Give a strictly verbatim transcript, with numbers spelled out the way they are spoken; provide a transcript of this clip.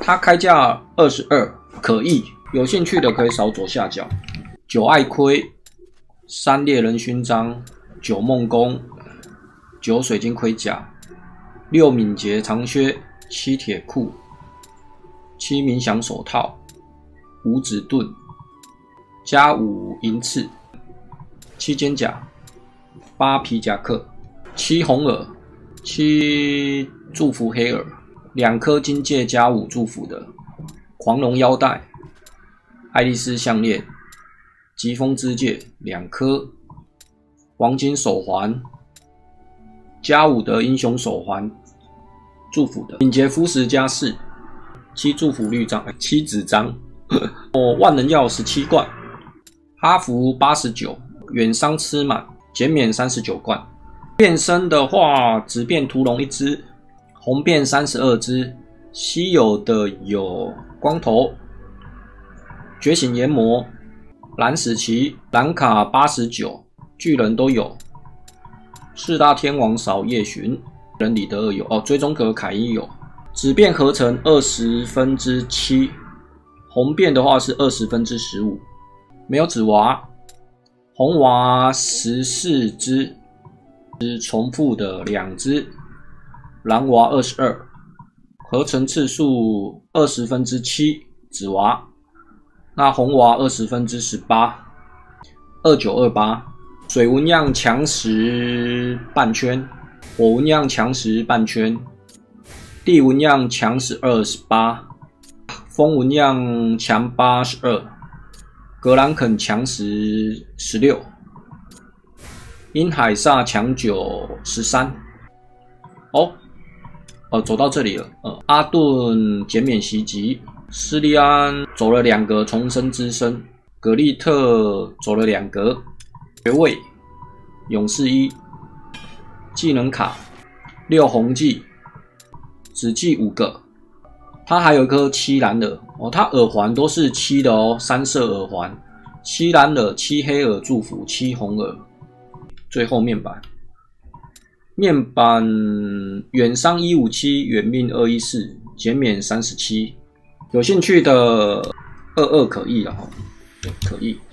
它开价二十二，可以，有兴趣的可以扫左下角。九爱盔、三猎人勋章、九梦弓、九水晶盔甲、六敏捷长靴、七铁裤、七冥想手套、五指盾、加五银刺、七肩甲、八皮夹克、七红耳、七祝福黑耳、两颗金戒加五祝福的狂龙腰带、爱丽丝项链、疾风之戒两颗、黄金手环、加五的英雄手环祝福的敏捷肤石加四、七祝福绿章、七纸章哦，万能药十七罐，哈服八十九，远伤吃满，减免三十九罐。变身的话，紫变屠龙一只，红变三十二只，稀有的有光头、觉醒炎魔、蓝史奇、蓝卡八十九，巨人都有。四大天王扫夜巡，人里德尔有哦，追踪格凯伊有。紫变合成二十分之七，红变的话是二十分之十五。没有紫娃，红娃十四只，是重复的两只。蓝娃二十二，合成次数二十分之七，紫娃。那红娃二十分之十八，二九二八。水纹样强十半圈，火纹样强十半圈，地纹样强十二十八，风纹样强八十二，格兰肯强十十六，因海煞强九十三。哦，呃，走到这里了。呃，阿顿减免袭击，斯利安走了两格重生之身，格利特走了两格。学位勇士一，技能卡六红技，只技五个。它还有一颗七蓝耳哦，它耳环都是七的哦，三色耳环，七蓝耳、七黑耳祝福、七红耳。最后面板，面板远伤一五七，远命二一四，减免三十七。有兴趣的二二可以了哈，对，可以。